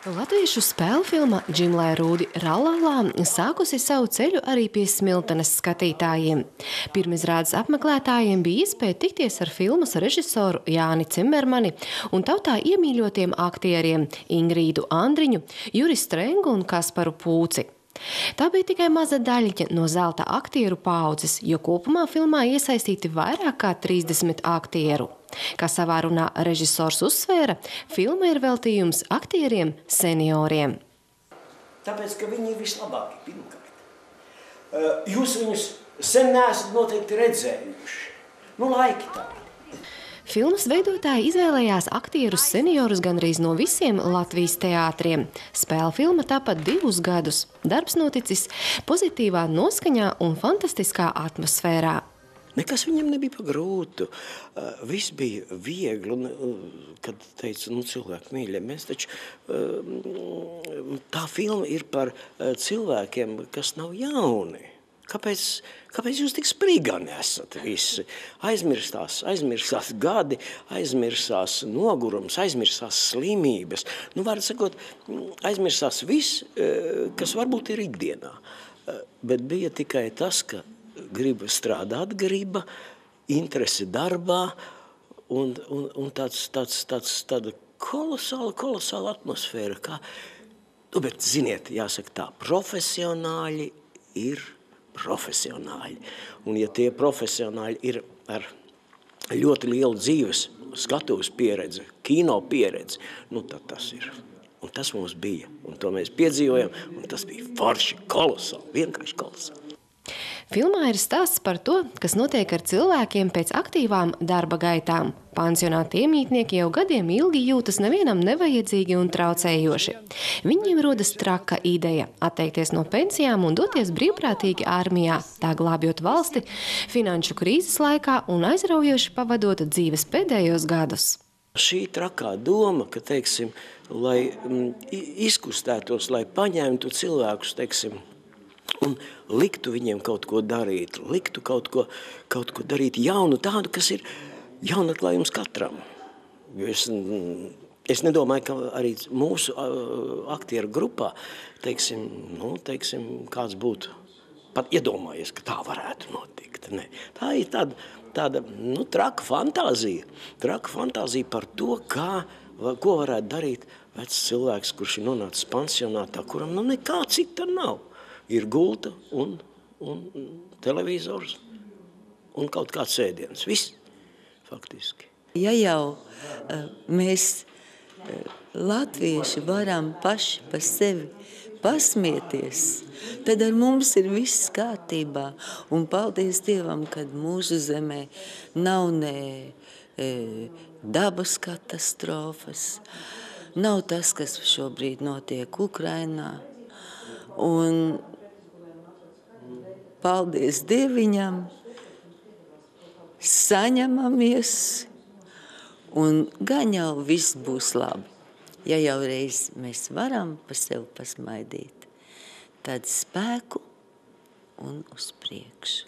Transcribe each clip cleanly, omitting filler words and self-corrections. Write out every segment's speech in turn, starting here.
Latviešu spēļu filma Džimlē Rūdi Rallallā sākusi savu ceļu arī pie smiltenes skatītājiem. Pirmizrādes apmeklētājiem bija iespēja tikties ar filmas režisoru Jāni Cimermani un tautā iemīļotiem aktieriem Ingrīdu Andriņu, Juri Strengu un Kasparu Pūci. Tā bija tikai maza daļiņa no zelta aktieru paaudzes, jo kopumā filmā iesaistīti vairāk kā 30 aktieru. Kā savā runā režisors uzsvēra, filma ir veltījums aktieriem senioriem. Tāpēc, ka viņi ir vislabākie, pirmkārt. Jūs viņus sen neesat noteikti redzējuši. Laiki tā. Filmas veidotāji izvēlējās aktierus seniorus gandrīz no visiem Latvijas teātriem. Spēļu filma tāpat 2 gadus. Darbs noticis pozitīvā noskaņā un fantastiskā atmosfērā. Nekas viņam nebija pa grūtu. Viss bija viegli. Kad teicu, cilvēki mīļie, mēs taču... Tā filma ir par cilvēkiem, kas nav jauni. Kāpēc jūs tik sprīgani esat visi? Aizmirstās gadi, aizmirstās nogurums, aizmirstās slimības. Var sakot, aizmirstās viss, kas varbūt ir ikdienā. Bet bija tikai tas, ka griba strādāt, interese darbā un tāda kolosāla atmosfēra. Bet, ziniet, jāsaka tā, profesionāļi ir profesionāļi. Un ja tie profesionāļi ir ar ļoti lielu dzīves skatuves pieredzi, kino pieredzi, tad tas ir. Un tas mums bija. Un to mēs piedzīvojam, un tas bija forši, kolosāli, vienkārši kolosāli. Filmā ir stāsts par to, kas notiek ar cilvēkiem pēc aktīvām darba gaitām. Pansionāta iemītnieki jau gadiem ilgi jūtas nevienam nevajadzīgi un traucējoši. Viņiem rodas traka ideja atteikties no pensijām un doties brīvprātīgi armijā, tā glābjot valsti finanšu krīzes laikā un aizraujoši pavadot dzīves pēdējos gadus. Šī trakā doma, ka, lai izkustētos, lai paņemtu cilvēkus, un liktu viņiem kaut ko darīt, liktu kaut ko darīt jaunu, tādu, kas ir jaunatklājums katram. Jo es nedomāju, ka arī mūsu aktieru grupā, kāds būtu pat iedomājies, ka tā varētu notikt. Ne. Tā ir tāda traka fantāzija par to, ko varētu darīt vecs cilvēks, kurš ir nonācis pansionātā, kuram nekā cita nav. Ir gulta un televizors un kaut kāds ēdiens. Viss, faktiski. Ja jau mēs latvieši varam paši pa sevi pasmieties, tad ar mums ir viss kārtībā. Un paldies Dievam, kad mūsu zemē nav ne dabas katastrofas, nav tas, kas šobrīd notiek Ukrainā. Un paldies Dieviņam, saņemamies un gan jau viss būs labi. Ja jau reiz mēs varam pa sevi pasmaidīt, tad spēku un uz priekšu.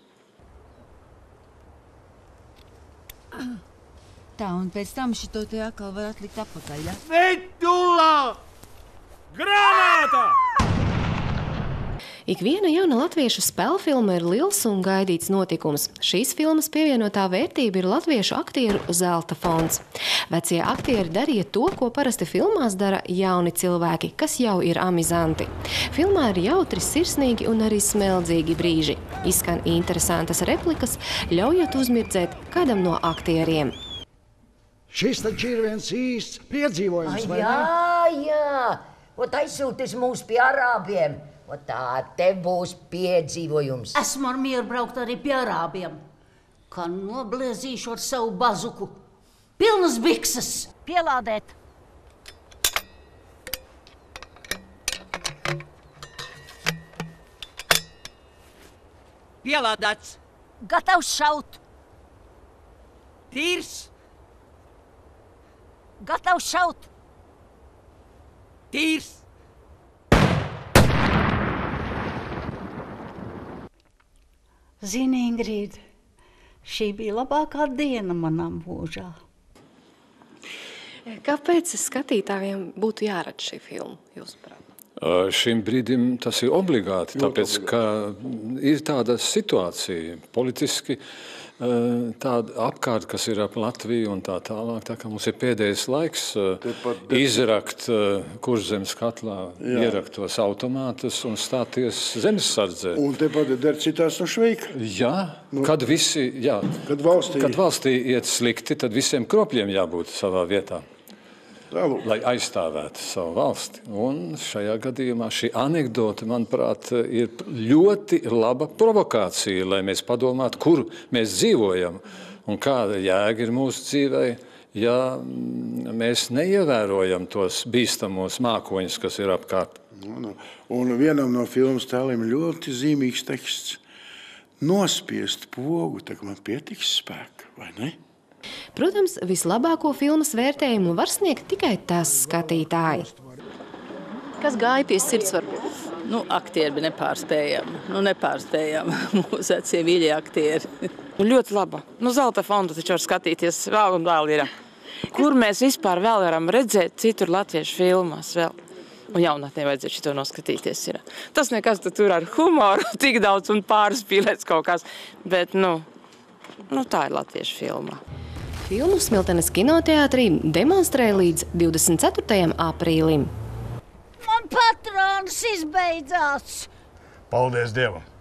Tā, un pēc tam šito te atkal var atlikt apakaļ, ja? Vetullā! Granāta! Ikviena jauna latviešu spēļu filma ir liels un gaidīts notikums. Šīs filmas pievienotā vērtība ir latviešu aktieru zelta fonds. Vecie aktieri darīja to, ko parasti filmās dara jauni cilvēki, kas jau ir amizanti. Filmā ir jautri, sirsnīgi un arī smeldzīgi brīži. Izskan interesantas replikas, ļaujot uzmirdzēt kādam no aktieriem. Šis taču ir viens īsts piedzīvojums, vai ne? Jā. Aizsūtis mūs pie arābiem. Tā te būs piedzīvojums. Esmu ar mieru braukt arī pie arābiem. Kā nobliezīšu ar savu bazuku. Pilnas bikses. Pielādēt. Pielādēts. Gatavs šaut. Tīrs. Gatavs šaut. Tīrs. Zini, Ingrīda, šī bija labākā diena manā mūžā. Kāpēc skatītājiem būtu jāredz šī filma, jūsuprāt? Šim brīdim tas ir obligāti, tāpēc, ka ir tāda situācija politiski, tāda apkārt, kas ir ap Latviju un tā tālāk, tā kā mums ir pēdējais laiks izrakt Kurzemes katlā ieraktos automātus un stāties zemesardzē. Un tepat der citās no Šveika. Jā, kad visi, Kad valstī iet slikti, tad visiem kropļiem jābūt savā vietā. Lai aizstāvētu savu valsti. Un šajā gadījumā šī anekdote, manuprāt, ir ļoti laba provokācija, lai mēs padomātu, kur mēs dzīvojam un kāda jēga ir mūsu dzīvē, ja mēs neievērojam tos bīstamos mākoņus, kas ir apkārt. Un vienam no filmas tēliem ļoti zīmīgs teksts. Nospiest pogu, tā kā man pietiks spēka, vai ne? Protams, vislabāko filmas vērtējumu var sniegt tikai tās skatītāji. Kas gāja pie sirds varbūt? Aktieri bija nepārspējami. Nepārspējami. Mūsu vecie mīļie aktieri. Ļoti laba. Zelta fondu taču var skatīties vēl un vēl ir. Kur mēs vispār vēl varam redzēt citur latviešu filmās vēl? Un jaunatnē vajadzētu šito noskatīties. Tas nekas tur ar humoru tik daudz un pārspīlēts kaut kas. Bet, tā ir latviešu filmā. Filmu Smiltenes kinoteātrī demonstrē līdz 24. aprīlim. Man patrons izbeidzās! Paldies Dievam!